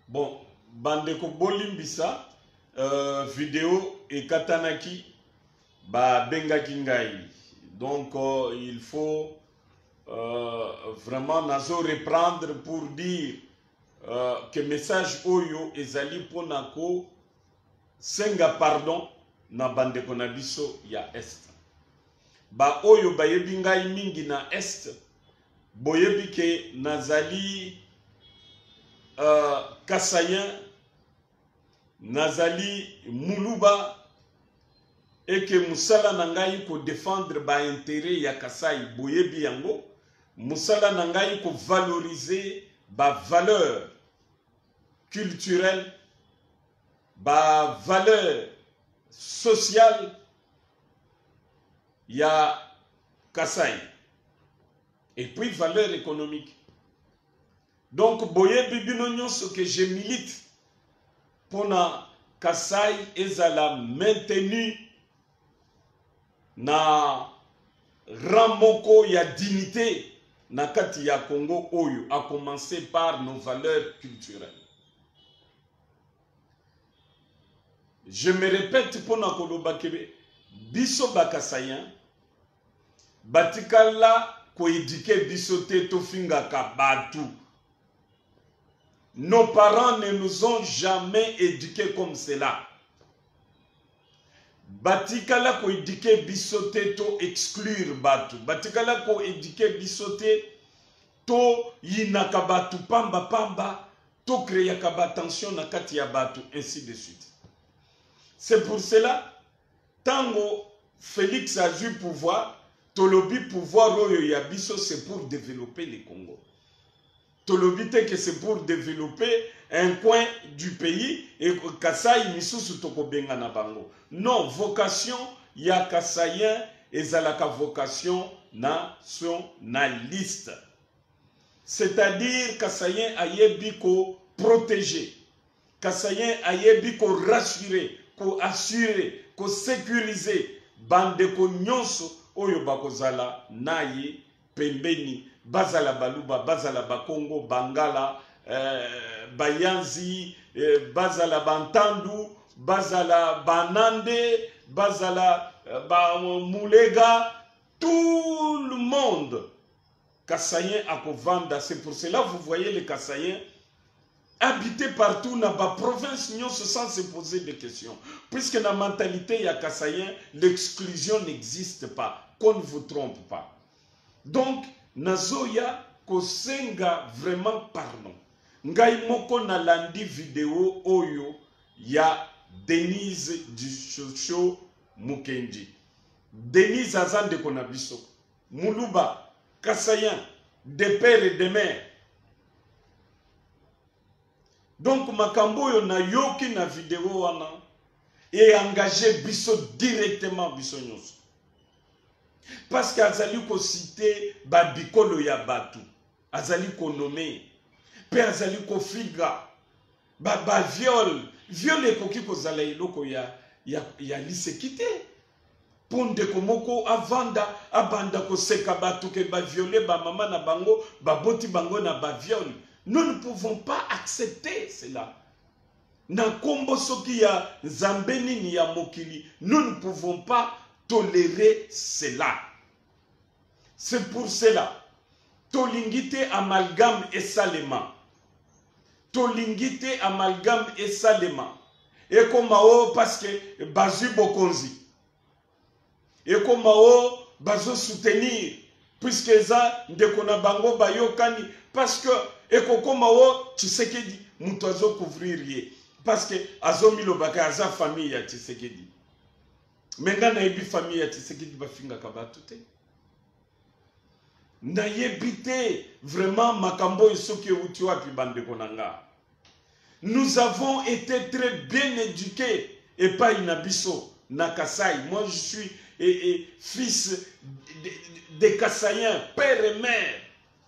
Bon, bandeko bolimbisa vidéo et katanaki ba bengaki ngai. Donc il faut vraiment nazo reprendre pour dire que message oyo ezali ponako senga pardon na bandeko na biso ya est. Ba oyo bayebi ngai mingi na est boyebi ke nazali Kasayen, nazali Muluba, et que Moussala Nangaï ko défendre ba intérêt ya Kasai boyebi yango, Moussala Nangaï ko valoriser ba valeur culturelle, ba valeur sociale ya Kasai, et puis valeur économique. Donc, boye bibino ce que je milite pour na Kasai ezala maintenu na ramoko ya dignité na kati ya Congo oyo, à commencer par nos valeurs culturelles. Je me répète pour na koloba kebe biso bakasayen batikala ko éduquer biso te to finga ka batu. Nos parents ne nous ont jamais éduqués comme cela. Batikala ko éduquer bisote to exclure batu. Batikala ko éduquer bisote to yinaka batu pamba pamba to créer kaba tension na kati ya batu, ainsi de suite. C'est pour cela tango Félix a eu pouvoir, tolobi pouvoir oyo ya biso c'est pour développer le Congo. Tolobite que c'est pour développer un coin du pays et Kasai misusu tokobenga na bango. Non, vocation ya Kasayen ezalaka vocation nationaliste. C'est-à-dire Kasayen ayebi ko protéger, Kasayen ayebi ko rassurer, ko assurer, ko sécuriser bandeko nyonso oyo bakozala naye pembeni. Bazala Baluba, Bazala Bakongo, Bangala, Bayanzi, Bazala Bantandu, Bazala Banande, Bazala Moulega, tout le monde. Kassayen à Kovanda, c'est pour cela vous voyez les Kassayens habiter partout dans la province sans se poser des questions. Puisque dans la mentalité, il y a Kassayen, l'exclusion n'existe pas, qu'on ne vous trompe pas. Donc, Nazoya kosenga vraiment pardon. Ngai moko na landi vidéo oyo ya Denise du Chocho Mukendi. Denise Azande Konabiso. Muluba, Kasayen, de père et de mère. Donc makambo yo na yoki na vidéo wana et engagé biso directement biso nyonso. Parce qu'Azali ko cité babikolo ya batu, Azali ko nommé, pe Azali ko figa, ba viol koki ko zala iloko ya lisekite. Ponde komoko avanda abanda ko seka batu ke ba violer ba mama na bango, ba boti bango na ba viol. Nous ne pouvons pas accepter cela. Na kombo soki ya zambeni ni ya mokili, nous ne pouvons pas tolérer cela. C'est pour cela. Tolingite amalgame et salema. Tolingite amalgame et salema. Et comme parce que bazu bokonzi. Et comme bazo soutenir. Puisque ça ndekona bango bayokani. Parce que et comme Tshisekedi mutozo couvrir ye. Parce que azomi lobaka aza famille ya Tshisekedi. Menga na yebi famille ya Tshisekedi bafinga kabatu te. Na yebite vraiment makambo isoki uti wapi bandeko nanga. Nous avons été très bien éduqués et pas inabiso na Kasai. Moi je suis fils de Kasayen, père et mère.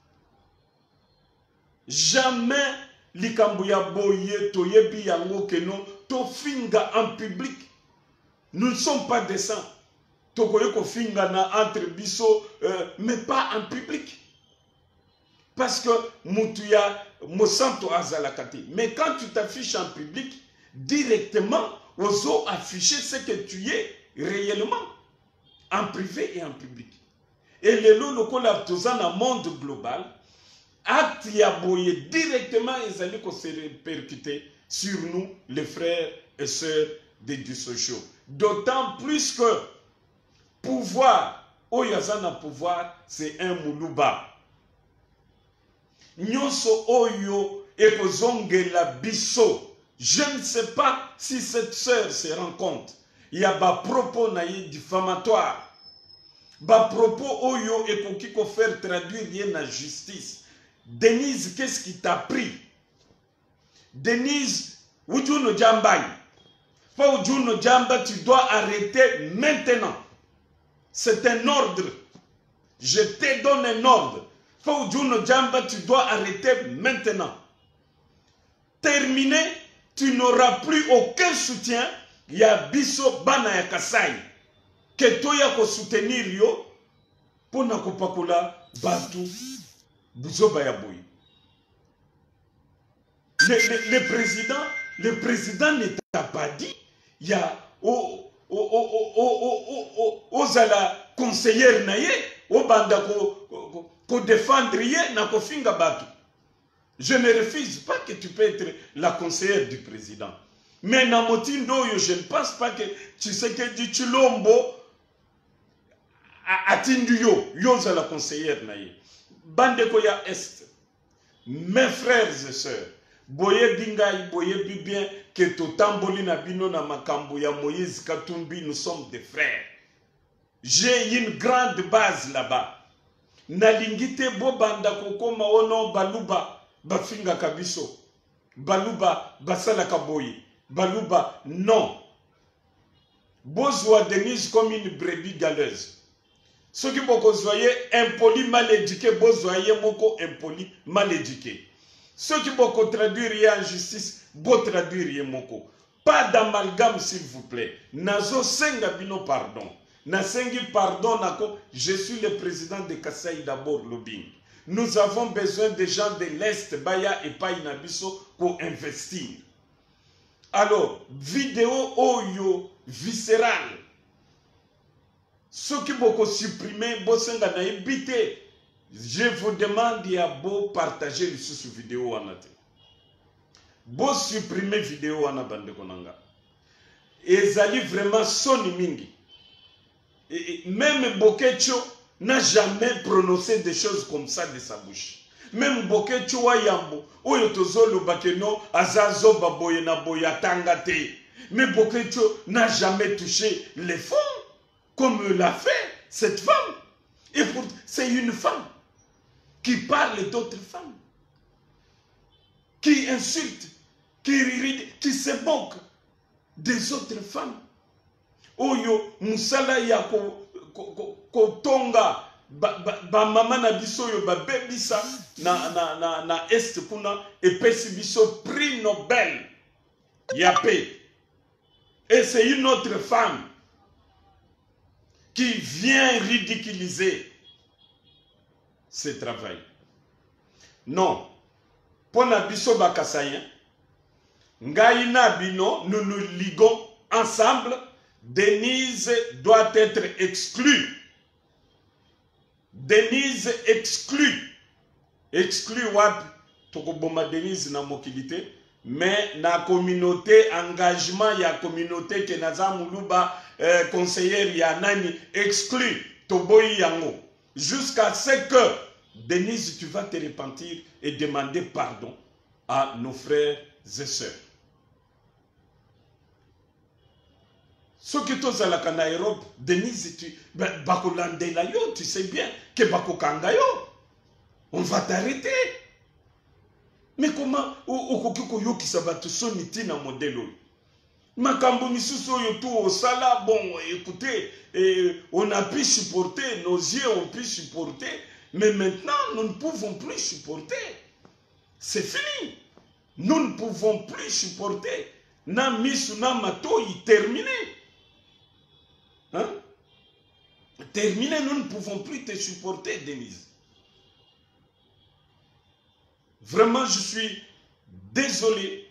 Jamais likambo ya boye to yebi yango keno to finga en public. Nous ne sommes pas décents. Tokoyeko fingana entre biso, mais pas en public. Parce que mutuya Monsanto Azalakati. Mais quand tu t'affiches en public, directement, oso afficher ce que tu es réellement, en privé et en public. Et le lot lokola dans un monde global, acte yaboye directement ils allaient se répercuter sur nous, les frères et sœurs des sociaux. D'autant plus que pouvoir, oyazana pouvoir, c'est un moulouba. Nyonso oyo ekozongela biso. Je ne sais pas si cette sœur se rend compte. Il y a des propos diffamatoires. Des propos oyo ekoki ko faire traduire rien la justice. Denise, qu'est-ce qui t'a pris? Denise, Ujuno Djambaï. Pas Ujuno Djamba, tu dois arrêter maintenant. C'est un ordre. Je te donne un ordre. Pas Ujuno Djamba, tu dois arrêter maintenant. Terminé, tu n'auras plus aucun soutien. Il y a Biso Bana ya Kasai. Que toya ko soutenir yo. Pour na kopakula batu. Buzoba ya boy. Le président ne t'a pas dit. Il y a Ozala conseillère naye. Obanda ko défendre ye na ko finga batu. Je ne refuse pas que tu peux être la conseillère du président. Mais Namotindo, je ne pense pas que tu sais que du Chilombo a Tinduyo, Yoza la conseillère naye. Bandekoya Est, mes frères et sœurs, boye bingai, boye bien que totamboli na bino na makambo ya Moïse Katumbi, nous sommes des frères. J'ai une grande base là-bas. Nalingite bo banda kokoma ono baluba. Bafinga kabiso, baluba basala kaboyi, baluba non. Bozwa Denise comme une brebis galeuse. Ceux qui boko soyez impoli mal éduqué, bozoye moko impoli mal éduqué. Ceux qui boko traduire en justice, bo traduire moko. Pas d'amalgame s'il vous plaît. Nazo senga bino pardon. Na sengi pardon nako, je suis le président de Kasai d'abord lobbying. Nous avons besoin des gens de l'Est, Baya et Painabiso, pour investir. Alors, vidéo oyo viscérale. Ceux qui vont supprimer, je vous demande de partager cette vidéo. Bo supprimer vidéo en bande konanga. Et zali vraiment soni mingi. Et même Bokecho n'a jamais prononcé des choses comme ça de sa bouche. Même Bokecho wa yambo, oyo tozolo bakeno azazo baboye na boya tangate. Mais Bokecho n'a jamais touché les fonds comme l'a fait cette femme. Et c'est une femme qui parle d'autres femmes, qui insulte, qui se moque des autres femmes. Oyo musala ya kotonga ba mama na biso yo ba bebisa na est kuna epesi biso prix Nobel ya paix. Et c'est une autre femme qui vient ridiculiser ce travail. Non. Pour na biso ba kasayen ngai na bino, nous nous liguons ensemble. Denise doit être exclue. Denise exclue. Exclue wap tokoboma Denise na mokilité, mais na communauté engagement ya communauté ke naza muluba conseillère ya nani exclue toboyi yango jusqu'à ce que Denise tu vas te repentir et demander pardon à nos frères et sœurs. Ce qui est à la Nairobi, Denise, tu sais bien que Bakokanga yo, on va t'arrêter. Mais comment okokiko yo ki sabato soniti na modèle? Makambo misuso yo tout au sala, bon, écoutez, on a pu supporter, nos yeux ont pu supporter, mais maintenant nous ne pouvons plus supporter. C'est fini. Nous ne pouvons plus supporter. Na misu na mato y terminé. Hein? Terminé, nous ne pouvons plus te supporter, Denise. Vraiment, je suis désolé.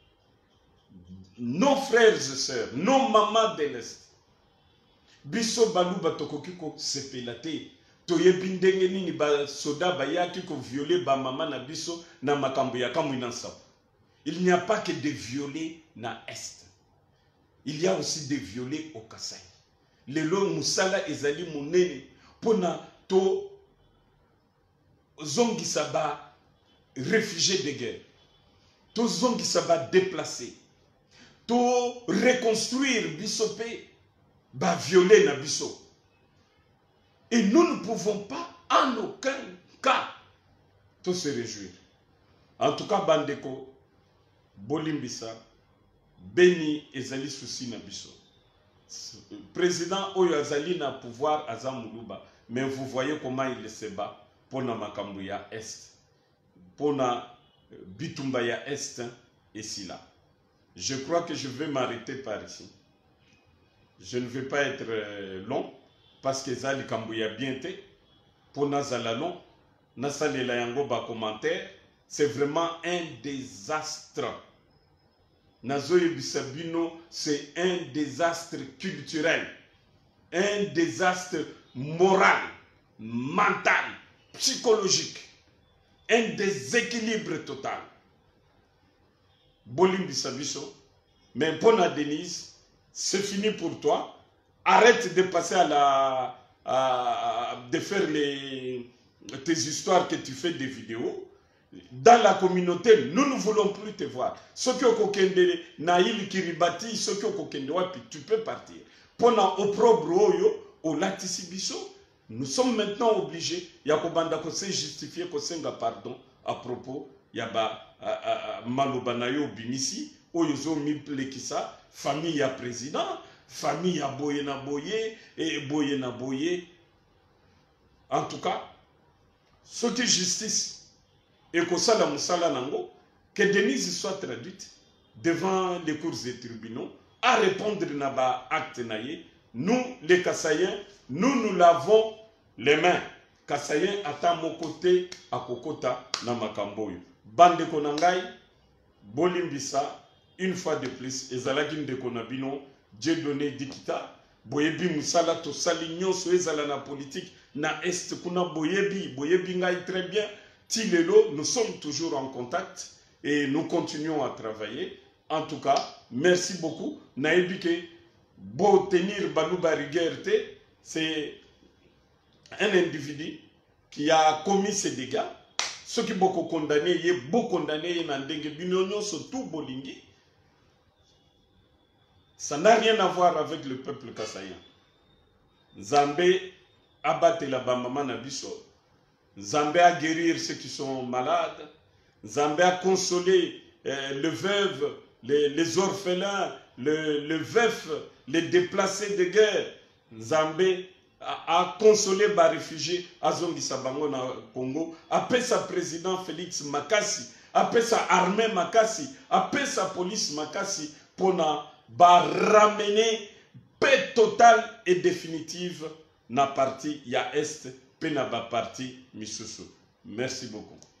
Nos frères et sœurs, nos mamans de l'Est, biso baluba tokokiko sepelate, toyebi ndenge nini ba soda bayaki ko violer ba mama na biso na makambo ya kamwinansa. Il n'y a pas que des violés na Est. Il y a aussi des violés au Kasaï. Lelo musala ezali munene pona to zongisa ba réfugiés de guerre. To zongisa ba déplacés. To reconstruire biso pe ba violer na biso. Et nous ne pouvons pas en aucun cas tout se réjouir. En tout cas, bandeko bolimbisa beni ezali souci na biso. Président Oyo azali na pouvoir azamuluba, mais vous voyez comment il se bat pour na makambo ya Est, pour na bitumba ya Est et si là. Je crois que je vais m'arrêter par ici. Je ne vais pas être long parce que Zali Kambouya bien te pour Nazala long, Nasalela yango ba commentaire, c'est vraiment un désastre. Nazoye Bisabino, c'est un désastre culturel, un désastre moral, mental, psychologique, un déséquilibre total. Bolim Bisabiso, mais pour la Denise, c'est fini pour toi. Arrête de passer de faire tes histoires que tu fais des vidéos. Dans la communauté, nous ne voulons plus te voir. Ce qui est kokende naïl kiribati, ce qui est kokende wapi, tu peux partir. Pendant opprobre au latisibiso, nous sommes maintenant obligés. Yakobanda ko se justifier ko senga pardon à propos yaba malobanayo bimisi oyozo miplekisa famille ya président, famille ya boye na boye et boye na boye. En tout cas, ce qui est justice et que ça la musala nango, que Denise soit traduite devant les cours et tribunaux à répondre na ba acte naye. Nous les Kassaïens, nous l'avons les mains. Kassaïens ata mon côté à kokota na makamboyo. Bande konangai bolimbisa une fois de plus ezalaki de konabino Dieu donné dikita boyebi musala to salignon so ezala na politique na est kuna boyebi ngai très bien. Tilelo, nous sommes toujours en contact et nous continuons à travailler. En tout cas, merci beaucoup. Naïbike, beau tenir Balouba Rigerte, c'est un individu qui a commis ces dégâts. Ceux qui beaucoup condamnés, il y a beaucoup condamnés, surtout Bolingi. Ça n'a rien à voir avec le peuple kassaïen. Zambé abatte la Bamama Nabiso. Zambé a guérir ceux qui sont malades. Zambé a consolé les veuves, les orphelins, les veufs, les déplacés de guerre. Zambé a consolé les réfugiés à Zongi Sabango na Congo. Après sa président Félix Makassi, après sa armée Makassi, après sa police Makassi, pour ramener paix totale et définitive na partie ya Est. Penaba parti Misusu. Merci beaucoup.